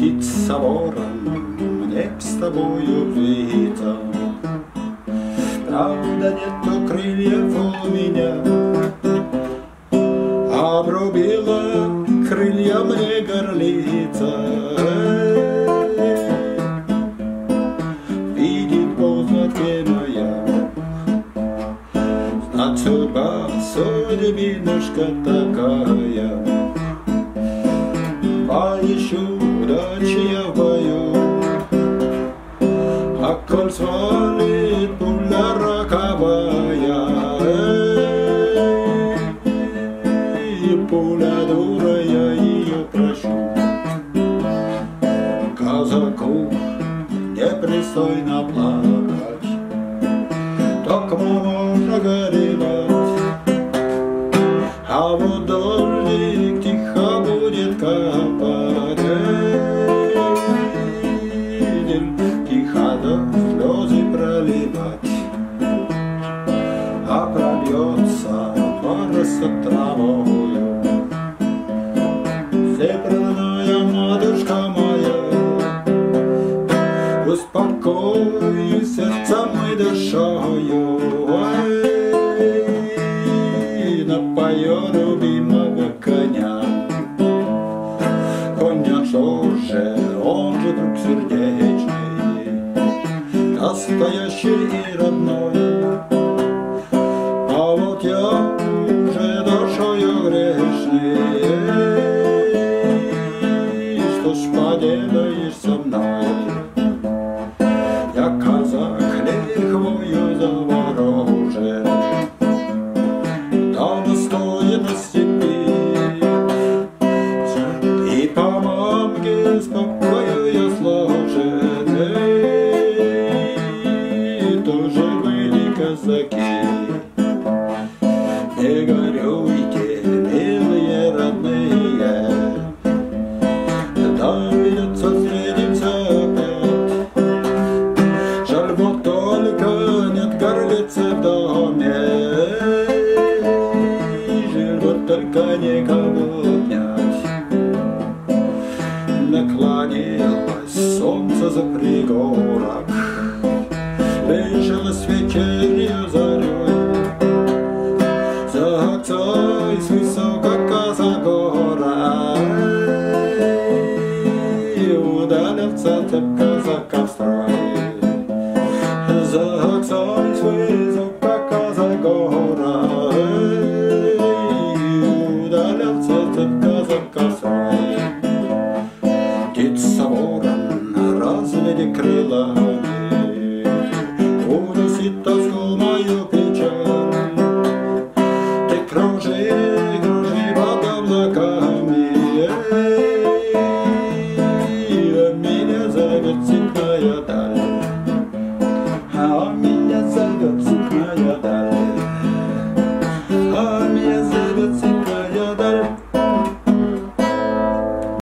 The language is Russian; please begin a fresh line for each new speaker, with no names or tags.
птица ворон, мне б с тобою увидеться. Правда, нету крыльев у меня, обрубила крылья мне горлица. Видит полноте моя, знать судьба, судьбинушка такая. Поищу удачи я в бою, а коль свалит пуля роковая, и пуля дура, я ее прощу. Казаку непристойно плакать, только можно горевать, а вот дождик тихо будет капать. Тихо да слезы проливать, а прольется пороса травою. Северная матушка моя, успокой сердцем и душою, напою любимого коня. Коня же, он же друг сердечный, настоящий и родной. А вот я уже душою грешный, что ж поделаешь со мной? Я казак лихвою заворожен, дома стоит на степи, и по мамке спокою я сложен. Тоже были казаки. Не горюйте, милые родные, доведется встретиться опять. Жаль, вот только нет горлицы в доме, жаль, вот только никого обнять. Наклонилось солнце за пригорок, вышелось вечернюю зарей. За акцией с высокого загора и удалился цепка казака в строй. За акцией с высокого загора и удалился цепка казака в строй. Птица ворон, разведи крылами, унесит тоску мою печаль. Ты кружи, кружи под облаками, а меня зовет ситная даль. А